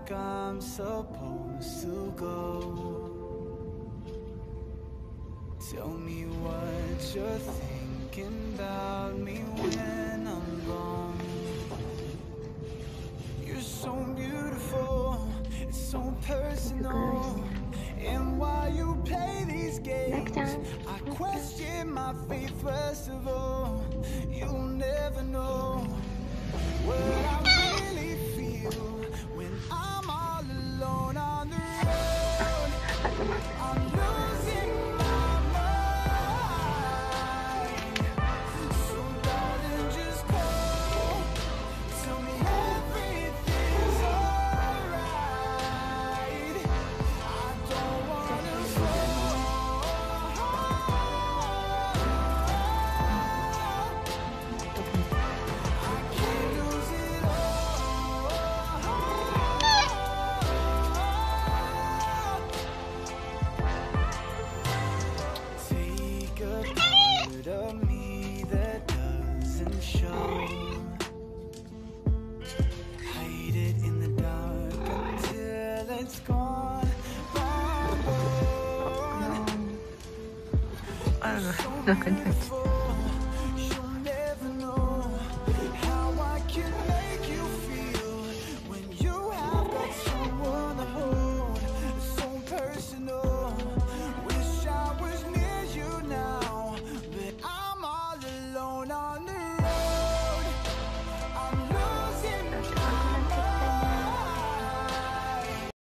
like I'm supposed to go. Tell me what you're thinking about me when I'm gone. You're so beautiful, it's so personal. And while you play these games, I question my faith first of all. You'll never know what I really feel when I'm all alone on the road. I'm losing my mind. So darling, just call. Tell me everything's alright. I don't wanna fall. I can't lose it all. Take a part of me that doesn't show. Hide it in the dark until it's gone. Gone. 아유, 너무